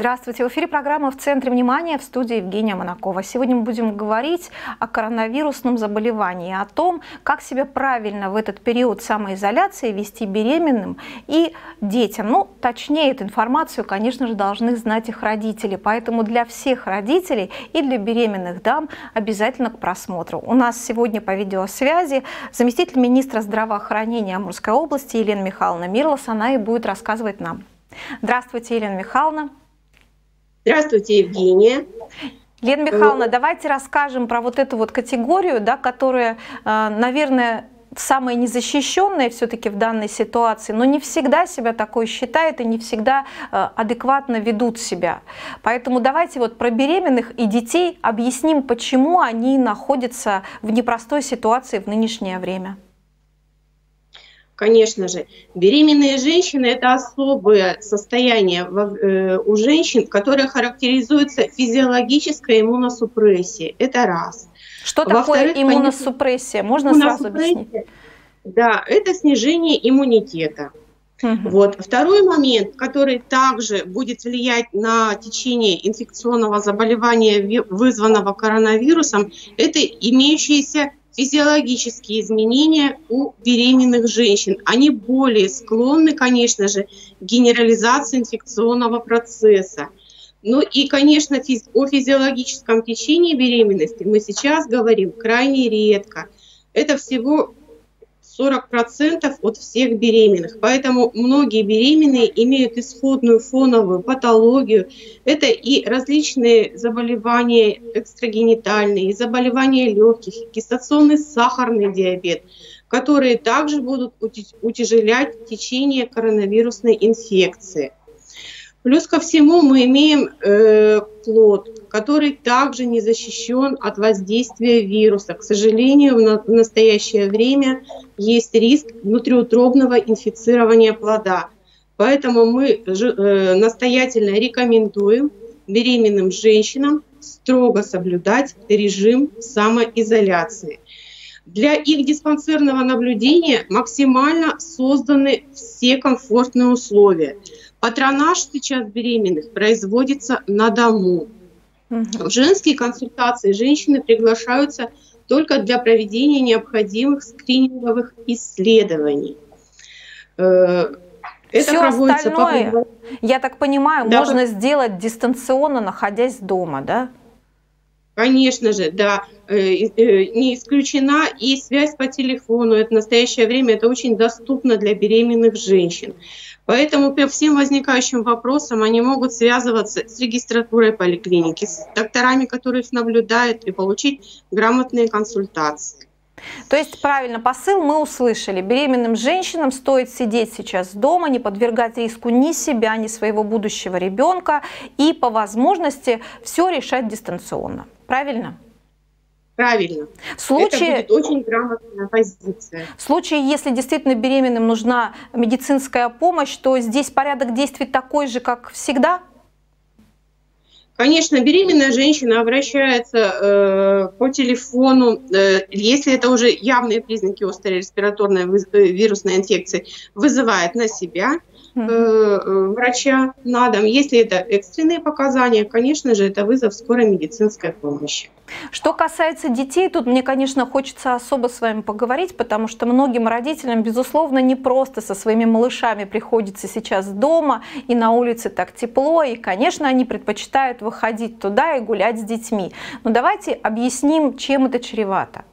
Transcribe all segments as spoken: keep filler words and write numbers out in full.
Здравствуйте. В эфире программа «В центре внимания», в студии Евгения Монакова. Сегодня мы будем говорить о коронавирусном заболевании, о том, как себя правильно в этот период самоизоляции вести беременным и детям. Ну, точнее, эту информацию, конечно же, должны знать их родители. Поэтому для всех родителей и для беременных дам обязательно к просмотру. У нас сегодня по видеосвязи заместитель министра здравоохранения Амурской области Елена Михайловна Мирлас. Она и будет рассказывать нам. Здравствуйте, Елена Михайловна. Здравствуйте, Евгения. Елена Михайловна, давайте расскажем про вот эту вот категорию, да, которая, наверное, самая незащищенная все-таки в данной ситуации, но не всегда себя такой считает и не всегда адекватно ведут себя. Поэтому давайте вот про беременных и детей объясним, почему они находятся в непростой ситуации в нынешнее время. Конечно же, беременные женщины – это особое состояние у женщин, которое характеризуется физиологической иммуносупрессией. Это раз. Что такое иммуносупрессия? Можно иммуносупрессия, сразу объяснить? Да, это снижение иммунитета. Угу. Вот. Второй момент, который также будет влиять на течение инфекционного заболевания, вызванного коронавирусом, это имеющиеся физиологические изменения у беременных женщин. Они более склонны, конечно же, к генерализации инфекционного процесса. Ну и, конечно, физи- о физиологическом течении беременности мы сейчас говорим крайне редко. Это всего сорок процентов от всех беременных. Поэтому многие беременные имеют исходную фоновую патологию. Это и различные заболевания экстрагенитальные, и заболевания легких, гестационный сахарный диабет, которые также будут утяжелять течение коронавирусной инфекции. Плюс ко всему мы имеем э, плод, который также не защищен от воздействия вируса. К сожалению, в, на, в настоящее время есть риск внутриутробного инфицирования плода. Поэтому мы э, настоятельно рекомендуем беременным женщинам строго соблюдать режим самоизоляции. Для их диспансерного наблюдения максимально созданы все комфортные условия. Патронаж сейчас беременных производится на дому. В женские консультации женщины приглашаются только для проведения необходимых скрининговых исследований. Это все проводится остальное, по... я так понимаю, да, можно сделать дистанционно, находясь дома, да? Конечно же, да. Не исключена и связь по телефону. Это в настоящее время это очень доступно для беременных женщин. Поэтому по всем возникающим вопросам они могут связываться с регистратурой поликлиники, с докторами, которые их наблюдают, и получить грамотные консультации. То есть, правильно, посыл мы услышали. Беременным женщинам стоит сидеть сейчас дома, не подвергать риску ни себя, ни своего будущего ребенка и по возможности все решать дистанционно. Правильно? Правильно. В случае, это будет очень грамотная позиция. В случае, если действительно беременным нужна медицинская помощь, то здесь порядок действий такой же, как всегда? Конечно, беременная женщина обращается э, по телефону, э, если это уже явные признаки острой респираторной вирусной инфекции, вызывает на себя э, врача на дом. Если это экстренные показания, конечно же, это вызов скорой медицинской помощи. Что касается детей, тут мне, конечно, хочется особо с вами поговорить, потому что многим родителям, безусловно, не просто со своими малышами приходится сейчас дома, и на улице так тепло, и, конечно, они предпочитают выходить туда и гулять с детьми. Но давайте объясним, чем это чревато.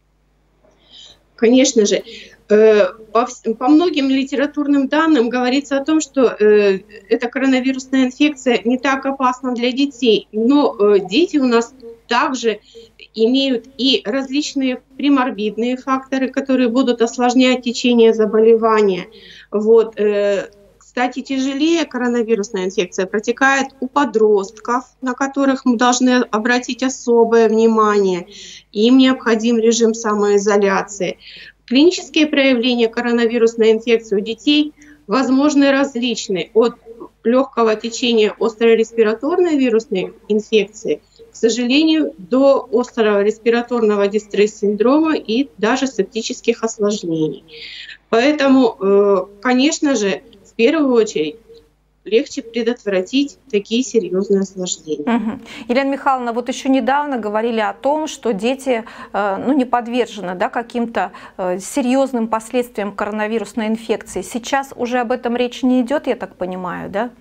Конечно же. По, по многим литературным данным говорится о том, что э, эта коронавирусная инфекция не так опасна для детей, но э, дети у нас также имеют и различные приморбидные факторы, которые будут осложнять течение заболевания. Вот, э, кстати, тяжелее коронавирусная инфекция протекает у подростков, на которых мы должны обратить особое внимание. Им необходим режим самоизоляции. Клинические проявления коронавирусной инфекции у детей возможны различные, от легкого течения острой респираторной вирусной инфекции, к сожалению, до острого респираторного дистресс-синдрома и даже септических осложнений. Поэтому, конечно же, в первую очередь легче предотвратить такие серьезные осложнения. Угу. Елена Михайловна, вот еще недавно говорили о том, что дети ну, не подвержены, да, каким-то серьезным последствиям коронавирусной инфекции. Сейчас уже об этом речь не идет, я так понимаю, да?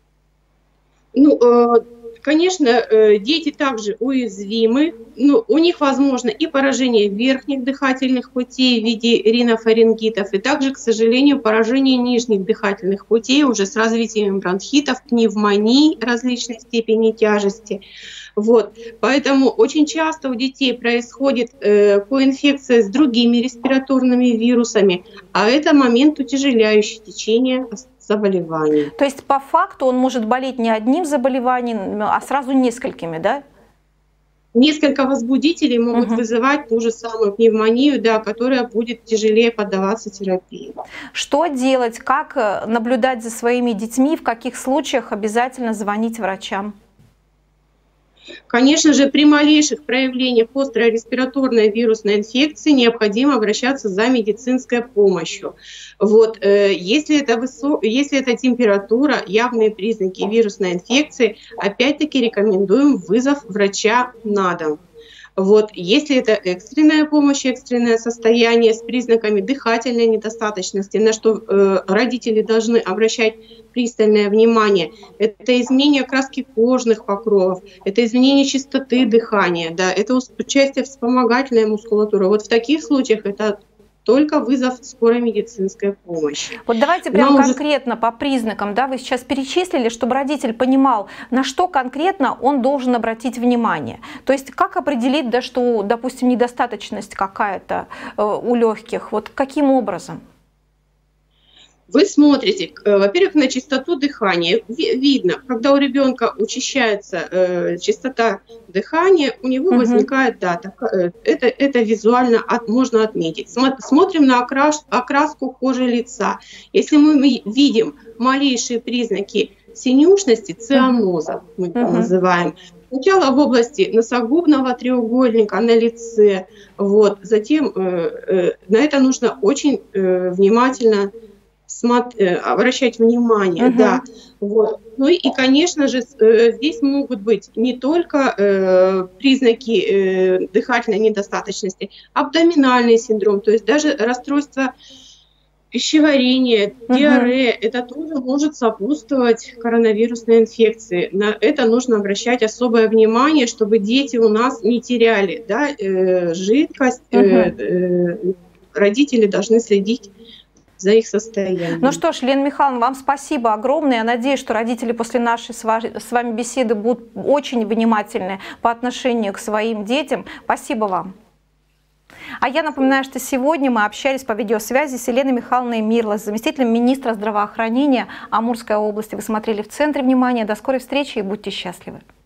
Ну, конечно, дети также уязвимы, но у них возможно и поражение верхних дыхательных путей в виде ринофарингитов, и также, к сожалению, поражение нижних дыхательных путей уже с развитием бронхитов, пневмоний различной степени тяжести. Вот. Поэтому очень часто у детей происходит э, коинфекция с другими респираторными вирусами, а это момент утяжеляющий течение заболеваний. То есть по факту он может болеть не одним заболеванием, а сразу несколькими, да? Несколько возбудителей могут угу. вызывать ту же самую пневмонию, да, которая будет тяжелее поддаваться терапии. Что делать, как наблюдать за своими детьми, в каких случаях обязательно звонить врачам? Конечно же, при малейших проявлениях острой респираторной вирусной инфекции необходимо обращаться за медицинской помощью. Вот, э, если, это высо... если это температура, явные признаки вирусной инфекции, опять-таки рекомендуем вызов врача на дом. Вот, если это экстренная помощь, экстренное состояние с признаками дыхательной недостаточности, на что э, родители должны обращать пристальное внимание, это изменение окраски кожных покровов, это изменение частоты дыхания, да, это участие в вспомогательной мускулатуре. Вот в таких случаях это только вызов скорой медицинской помощи. Вот давайте прям Но конкретно уже... по признакам, да, вы сейчас перечислили, чтобы родитель понимал, на что конкретно он должен обратить внимание. То есть как определить, да, что, допустим, недостаточность какая-то э, у легких, вот каким образом? Вы смотрите, во-первых, на частоту дыхания. Видно, когда у ребенка учащается э, частота дыхания, у него угу. возникает, да, так, это, это визуально от, можно отметить. Смотрим на окрас, окраску кожи лица. Если мы видим малейшие признаки синюшности, цианоза, мы это угу. называем, сначала в области носогубного треугольника на лице, вот, затем э, э, на это нужно очень э, внимательно обращать внимание, uh-huh. да. Вот. Ну и, конечно же, здесь могут быть не только э, признаки э, дыхательной недостаточности, абдоминальный синдром, то есть даже расстройство пищеварения, uh-huh. диарея, это тоже может сопутствовать коронавирусной инфекции. На это нужно обращать особое внимание, чтобы дети у нас не теряли, да, э, жидкость, uh-huh. э, э, родители должны следить за их состоянием. Ну что ж, Лена Михайловна, вам спасибо огромное. Я надеюсь, что родители после нашей с вами беседы будут очень внимательны по отношению к своим детям. Спасибо вам. А я напоминаю, что сегодня мы общались по видеосвязи с Еленой Михайловной Мирлас, заместителем министра здравоохранения Амурской области. Вы смотрели «В центре внимания». До скорой встречи и будьте счастливы.